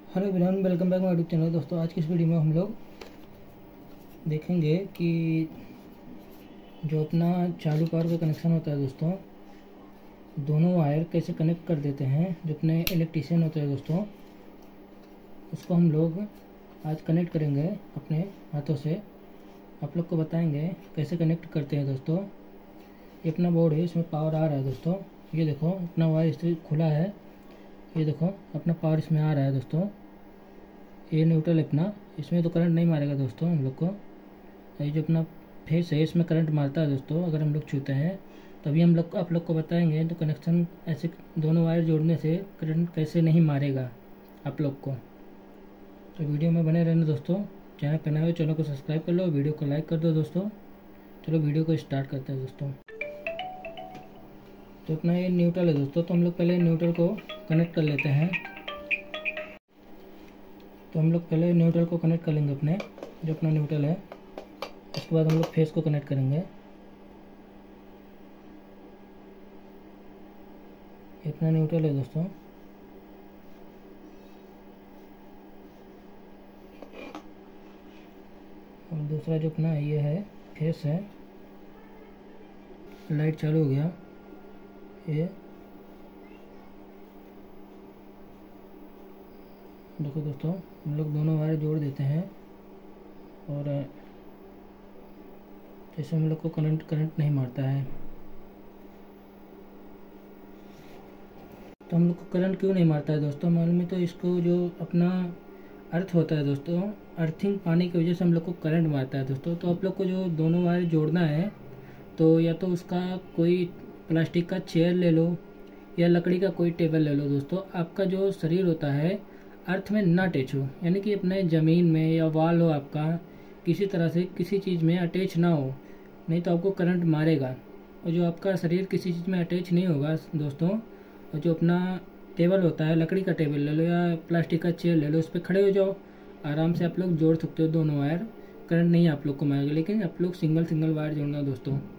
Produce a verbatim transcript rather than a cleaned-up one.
Hello everyone, welcome back my YouTube channel. दोस्तों, आज की इस वीडियो में हम लोग देखेंगे कि जो अपना चालू पावर का कनेक्शन होता है दोस्तों, दोनों वायर कैसे कनेक्ट कर देते हैं। जो अपने इलेक्ट्रीशियन होते हैं दोस्तों, उसको हम लोग आज कनेक्ट करेंगे अपने हाथों से। आप लोग को बताएंगे कैसे कनेक्ट करते हैं दोस्तों। ये अपना बोर्ड है, इसमें पावर आ रहा है दोस्तों। ये देखो अपना वायर इससे खुला है। ये देखो अपना पावर इसमें आ रहा है दोस्तों। ये न्यूट्रल है अपना, इसमें तो करंट नहीं मारेगा दोस्तों हम लोग को। ये जो अपना फेस है इसमें करंट मारता है दोस्तों अगर हम लोग छूते हैं। तभी हम लोग आप लोग को बताएंगे तो कनेक्शन ऐसे दोनों वायर जोड़ने से करंट कैसे नहीं मारेगा आप लोग को। तो वीडियो में बने रहना दोस्तों। चैनल पर नए हो चैनल को सब्सक्राइब कर लो, वीडियो को लाइक कर दो दोस्तों। चलो वीडियो को स्टार्ट करते हैं दोस्तों। तो अपना ये न्यूट्रल है दोस्तों, तो हम लोग पहले न्यूट्रल को कनेक्ट कर लेते हैं। तो हम लोग पहले न्यूट्रल को कनेक्ट कर लेंगे अपने, जो अपना न्यूट्रल है। उसके बाद हम लोग फेस को कनेक्ट करेंगे। ये अपना न्यूट्रल है दोस्तों। और दूसरा जो अपना ये है फेस है। लाइट चालू हो गया। ये देखो दोस्तों, हम लोग दोनों वायर जोड़ देते हैं और जैसे हम लोग को करंट करंट नहीं मारता है। तो हम लोग को करंट क्यों नहीं मारता है दोस्तों मालूम है। तो इसको जो अपना अर्थ होता है दोस्तों, अर्थिंग पाने की वजह से हम लोग को करंट मारता है दोस्तों। तो आप लोग को जो दोनों वायर जोड़ना है तो या तो उसका कोई प्लास्टिक का चेयर ले लो या लकड़ी का कोई टेबल ले लो दोस्तों। आपका जो शरीर होता है अर्थ में ना अटैच हो, यानी कि अपने ज़मीन में या वॉल हो आपका, किसी तरह से किसी चीज़ में अटैच ना हो, नहीं तो आपको करंट मारेगा। और जो आपका शरीर किसी चीज़ में अटैच नहीं होगा दोस्तों, और जो अपना टेबल होता है, लकड़ी का टेबल ले लो या प्लास्टिक का चेयर ले लो, उस पर खड़े हो जाओ, आराम से आप लोग जोड़ सकते हो दोनों वायर। करंट नहीं आप लोग को मारेगा, लेकिन आप लोग सिंगल सिंगल वायर जोड़ना दोस्तों।